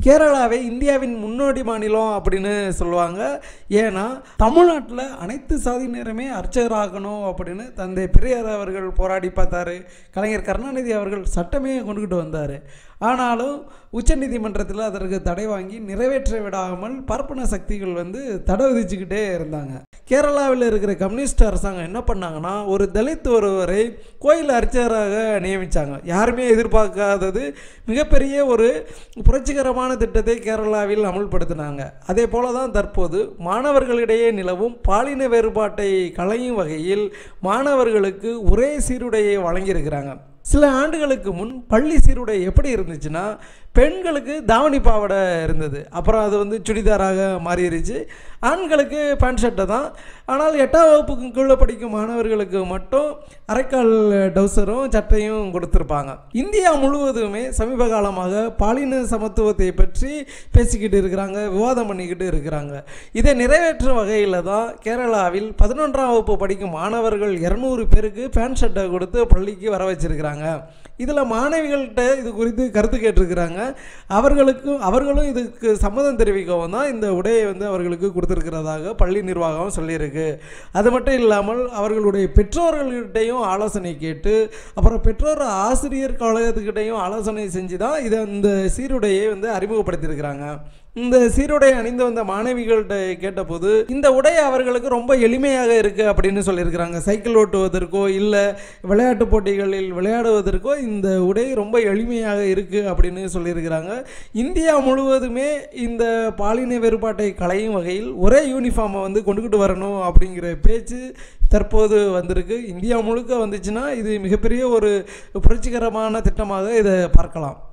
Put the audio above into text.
கேரளாவை இந்தியாவின் முன்னோடி மாநிலம் அப்படின்னு சொல்லுவாங்க. ஏன்னா தமிழ்நாட்டில் அனைத்து சாதியினருமே அர்ச்சகராகணும் அப்படின்னு தந்தை பெரியார் அவர்கள் போராடி பார்த்தாரு. கலைஞர் கருணாநிதி அவர்கள் சட்டமே கொண்டுகிட்டு வந்தார். ஆனாலும் உச்சநீதிமன்றத்தில் அதற்கு தடை வாங்கி நிறைவேற்ற விடாமல் பார்ப்பன சக்திகள் தடை விதிச்சுக்கிட்டே இருந்தாங்க. கேரளாவில் இருக்கிற கம்யூனிஸ்ட் அரசாங்கம் என்ன பண்ணாங்கன்னா, ஒரு தலித் ஒருவரை கோயில் அர்ச்சகராக நியமித்தாங்க. யாருமே எதிர்பார்க்காதது மிகப்பெரிய ஒரு புரட்சிகரமான திட்டத்தை கேரளாவில் அமுல்படுத்தினாங்க. அதே போல தான் தற்போது மாணவர்களிடையே நிலவும் பாலின வேறுபாட்டை களையும் வகையில் மாணவர்களுக்கு ஒரே சீருடையை வழங்கியிருக்கிறாங்க. சில ஆண்டுகளுக்கு முன் பள்ளி சீருடை எப்படி இருந்துச்சுன்னா, பெண்களுக்கு தாவணி பாவாடை இருந்தது. அப்புறம் அது சுடிதாராக மாறிடுச்சு. ஆண்களுக்கு பேண்ட் ஷர்ட்டை தான். ஆனால் 8ஆம் வகுப்புக்குள்ளே படிக்கும் மாணவர்களுக்கு மட்டும் அரைக்கால் டவுசரும் சட்டையும் கொடுத்துருப்பாங்க. இந்தியா முழுவதுமே சமீப காலமாக பாலின சமத்துவத்தை பற்றி பேசிக்கிட்டு இருக்கிறாங்க, விவாதம் பண்ணிக்கிட்டு இருக்கிறாங்க. இதை நிறைவேற்றும் வகையில் தான் கேரளாவில் 11ஆம் வகுப்பு படிக்கும் மாணவர்கள் 200 பேருக்கு பேண்ட் ஷர்ட்டை கொடுத்து பள்ளிக்கு வர வச்சிருக்கிறாங்க. இதில் மாணவிகள்கிட்ட இது குறித்து கருத்து கேட்டிருக்கிறாங்க. அவர்களும் இதுக்கு சம்மதம் தெரிவிக்கவும் தான் இந்த உடையை அவர்களுக்கு கொடுத்துருக்கிறதாக பள்ளி நிர்வாகம் சொல்லியிருக்கு. அது மட்டும் இல்லாமல் அவர்களுடைய பெற்றோர்கள்கிட்டையும் ஆலோசனை கேட்டு, அப்புறம் பெற்றோர் ஆசிரியர் கழகத்துக்கிட்டையும் ஆலோசனை செஞ்சு தான் இந்த சீருடையை அறிமுகப்படுத்தியிருக்கிறாங்க. இந்த சீருடை அணிந்து வந்த மாணவிகள்கிட்ட கேட்டபோது இந்த உடை அவர்களுக்கு ரொம்ப எளிமையாக இருக்குது அப்படின்னு சொல்லியிருக்கிறாங்க. சைக்கிள் ஓட்டுவதற்கோ இல்லை விளையாட்டு போட்டிகளில் விளையாடுவதற்கோ இந்த உடை ரொம்ப எளிமையாக இருக்குது அப்படின்னு சொல்லியிருக்கிறாங்க. இந்தியா முழுவதுமே இந்த பாலின வேறுபாட்டை களையும் வகையில் ஒரே யூனிஃபார்மை கொண்டுக்கிட்டு வரணும் அப்படிங்கிற பேச்சு தற்போது வந்திருக்கு. இந்தியா முழுக்க வந்துச்சுன்னா இது மிகப்பெரிய ஒரு புரட்சிகரமான திட்டமாக இதை பார்க்கலாம்.